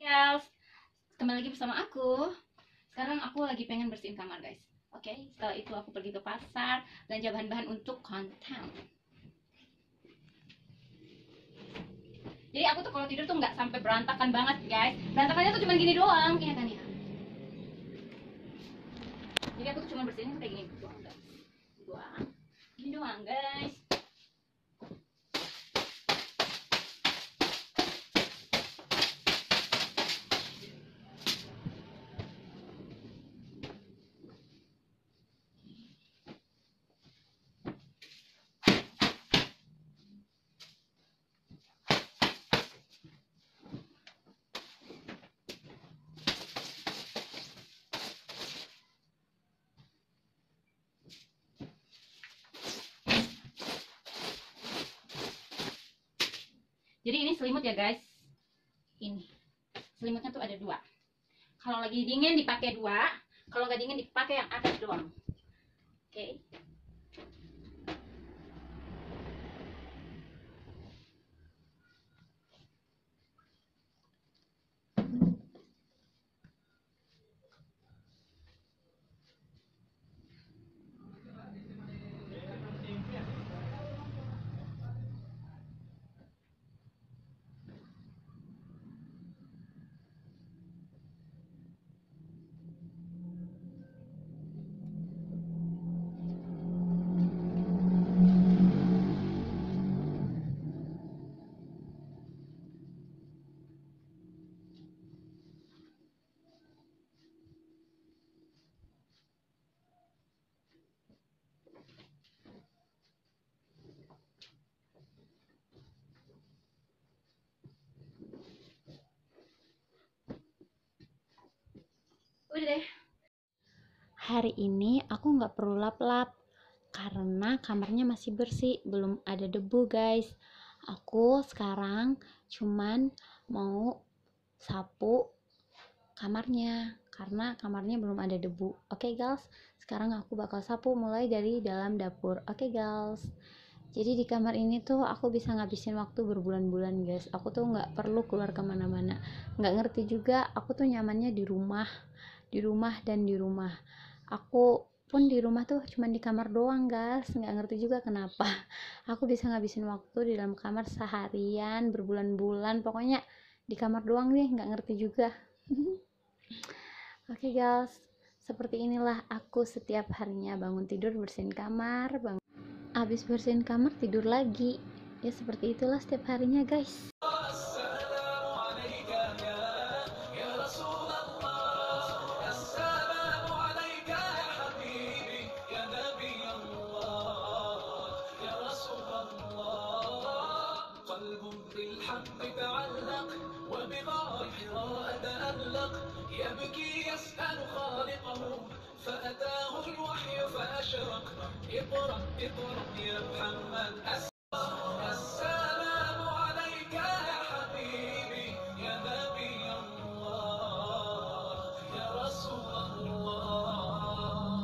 Guys, kembali lagi bersama aku. Sekarang aku lagi pengen bersihin kamar, guys. Oke, setelah itu aku pergi ke pasar belanja bahan-bahan untuk konten. Jadi aku tuh kalau tidur tuh nggak sampai berantakan banget, guys. Berantakannya tuh cuma gini doang, ya kan ya. Jadi aku tuh cuma bersihin kayak gini doang, guys. Gini doang, guys. Jadi ini selimut ya, guys. Ini selimutnya tuh ada dua. Kalau lagi dingin dipakai dua, kalau nggak dingin dipakai yang atas doang. Oke. Udah deh. Hari ini aku nggak perlu lap-lap karena kamarnya masih bersih, belum ada debu guys. Aku sekarang cuman mau sapu kamarnya karena kamarnya belum ada debu. Oke guys, sekarang aku bakal sapu mulai dari dalam dapur. Oke guys, jadi di kamar ini tuh aku bisa ngabisin waktu berbulan-bulan guys. Aku tuh nggak perlu keluar kemana-mana, nggak ngerti juga aku tuh nyamannya di rumah dan di rumah. Aku pun di rumah tuh cuman di kamar doang guys, nggak ngerti juga kenapa aku bisa ngabisin waktu di dalam kamar seharian berbulan-bulan, pokoknya di kamar doang nih, nggak ngerti juga. Oke guys, seperti inilah aku setiap harinya bangun tidur bersihin kamar, habis bersihin kamar tidur lagi, ya seperti itulah setiap harinya guys. يبكي يسأل خالقه فأتاه الوحي فأشرق اقرأ اقرأ يا محمد السلام عليك يا حبيبي يا نبي الله يا رسول الله.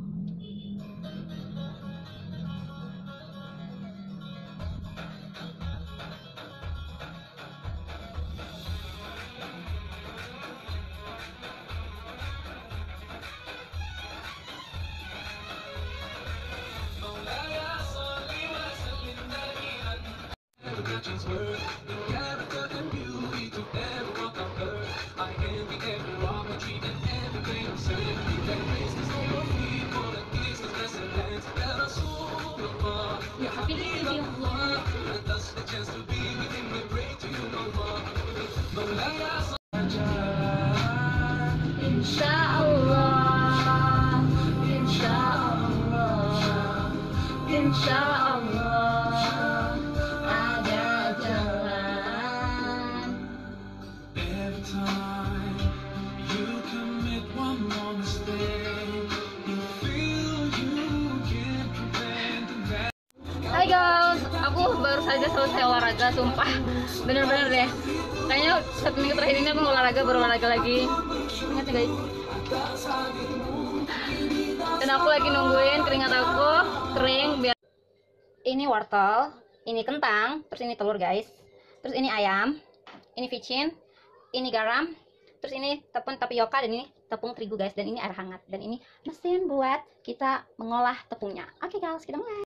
The character and beauty to every walk on earth. I envy every rock and tree and every grain of sand that graces on your feet for the kiss of blessed hands. Ya Rasulullah, Ya Habibullah, grant us the chance to be with Him. We pray to you, Allah. Mawlaya Insyaallah, insyaallah, insyaallah ada jalan. every time you commit one more mistake, you feel you can't prevent the bad. Hai guys, aku baru saja selesai olahraga, sumpah bener-bener deh. Kayaknya 1 minggu terakhir ini aku baru olahraga lagi. Ingat ya guys. Dan aku lagi nungguin keringat aku kering biar. Ini wortel, ini kentang, terus ini telur guys, terus ini ayam, ini vicin, ini garam, terus ini tepung tapioka, dan ini tepung terigu guys, dan ini air hangat, dan ini mesin buat kita mengolah tepungnya. Oke guys, kita mulai.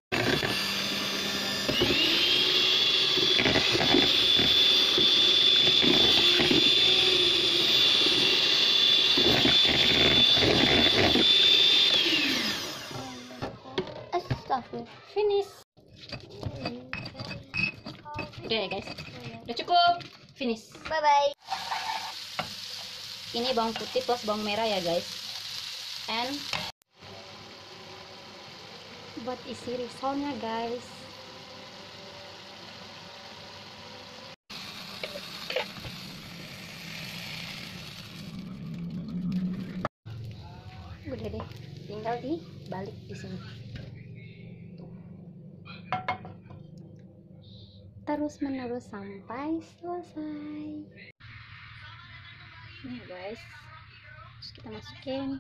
Astagfirullah. Finish. Udah ya guys, udah cukup. Finish. Bye bye. Ini bawang putih plus bawang merah ya guys, and Buat isi risolnya guys. udah deh, tinggal dibalik di sini. Terus menerus sampai selesai. Nih guys, terus kita masukin.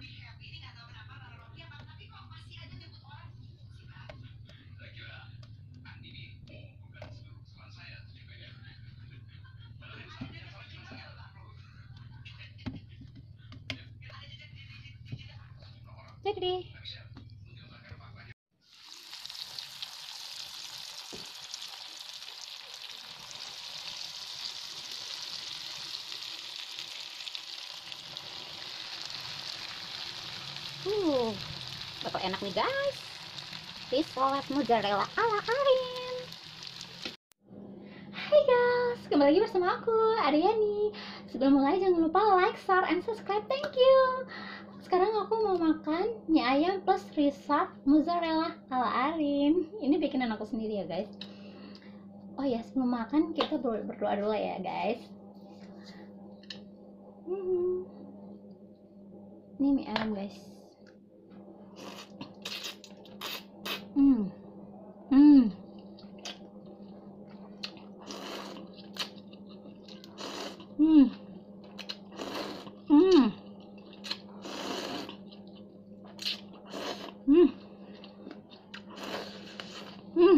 Jadi deh. Bakal enak nih guys. Risol mozzarella ala Arin. Hai guys, kembali lagi bersama aku, Aryani. Sebelum mulai jangan lupa like, share, and subscribe. Thank you. Sekarang aku mau makan mie ayam plus risol mozzarella ala Arin. Ini bikinan aku sendiri ya guys. Oh ya, sebelum makan kita berdoa dulu ya guys. Ini mie ayam guys. Hmm. Hmm. Hmm. Hmm. Hmm. Hmm.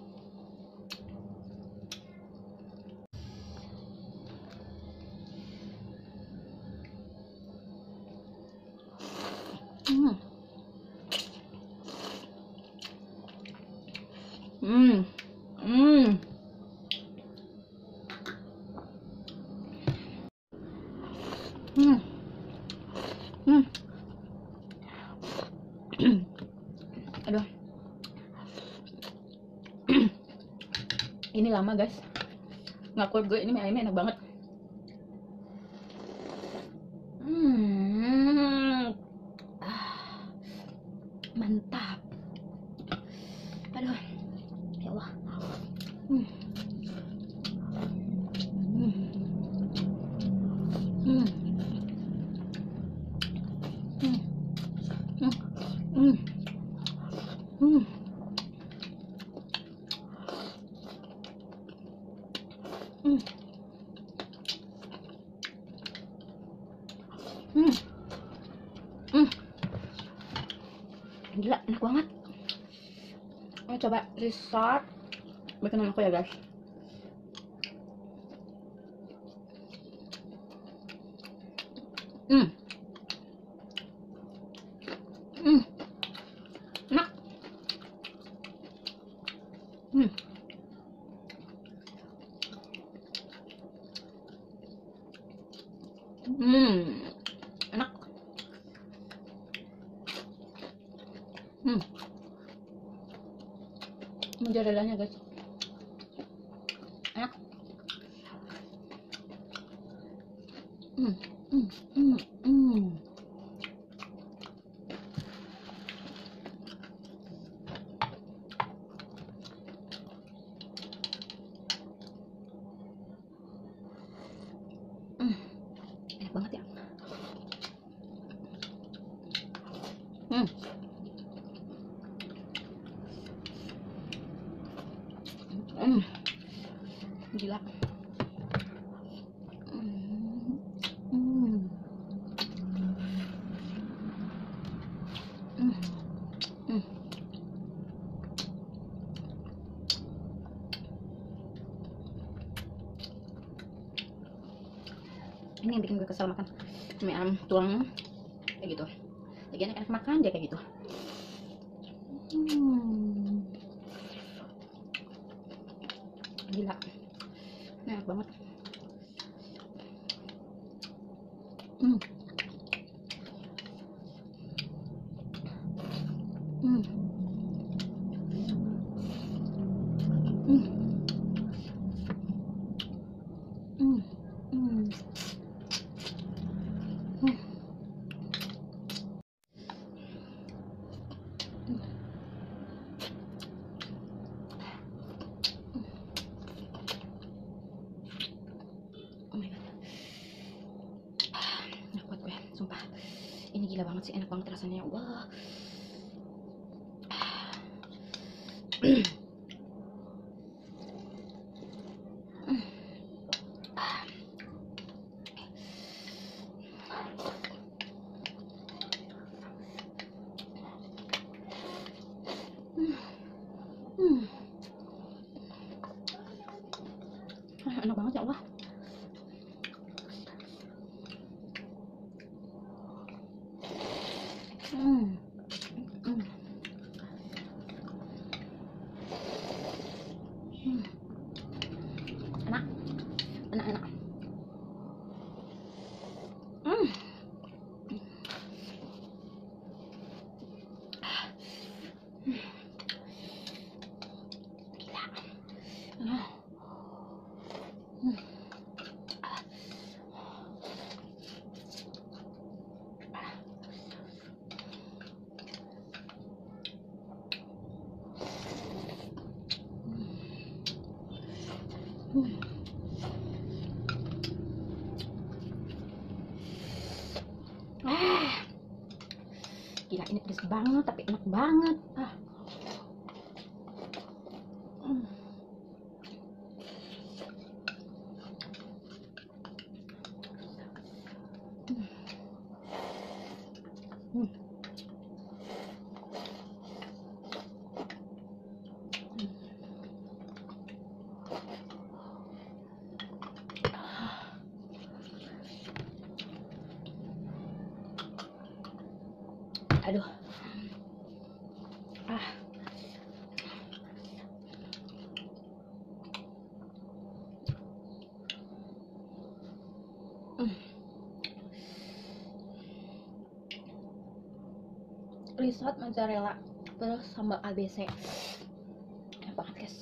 Hmm. Hmm. Hmm. Hmm. Hmm. Aduh. Ini lama guys. Nggak kuat gue, ini mie ayamnya enak banget. Mantap. Aduh. Ya Allah. Hmm. Hmm. Hmm. Hmm. Hmm. Hmm. Hmm. Hmm. Hmm. Gila, enak banget. Ayo coba risol bikinan aku ya guys. Hmm. Hmm. Enak. Hmm. Enak. Mozzarellanya guys. Enak. Hmm. Hmm. Hmm. Hmm. Enak banget ya. Gila. gue kesel makan mie ayam tulang kayak gitu. Lagi enak makan dia kayak gitu. Gila, enak banget. Oh my god, nggak kuat gue, sumpah. Ini gila banget sih, enak banget rasanya. Wah. Enak banget ya Allah. Enak, enak. Gila, ini pedes banget tapi enak banget. Aduh. Risot mozzarella terus sambal ABC. Enak banget guys.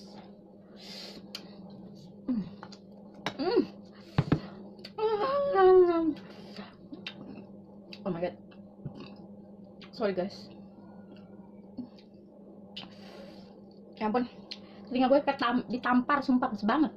Oh my god, sorry guys. Ya ampun, telinga gue ditampar, sumpah pedes banget.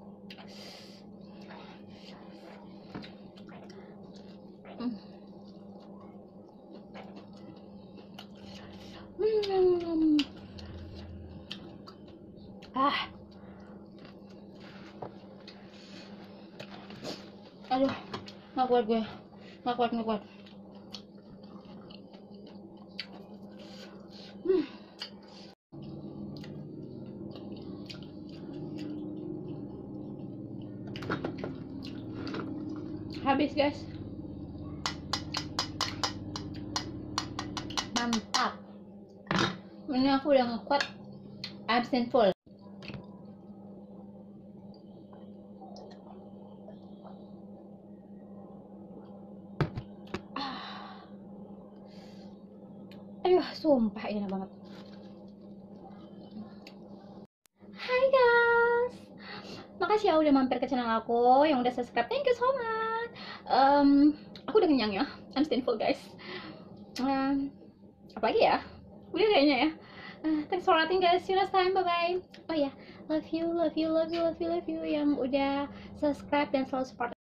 Aduh, nggak kuat gue, nggak kuat. Habis guys, mantap. Ini aku udah ngekuat, absen full. Aduh, sumpah enak banget. Hai guys, makasih ya udah mampir ke channel aku, yang udah subscribe, thank you so much. Aku udah kenyang ya, I'm still full guys. Apalagi ya, udah kayaknya ya. Thanks for watching guys, see you next time, bye bye. Oh ya, love you yang udah subscribe dan selalu support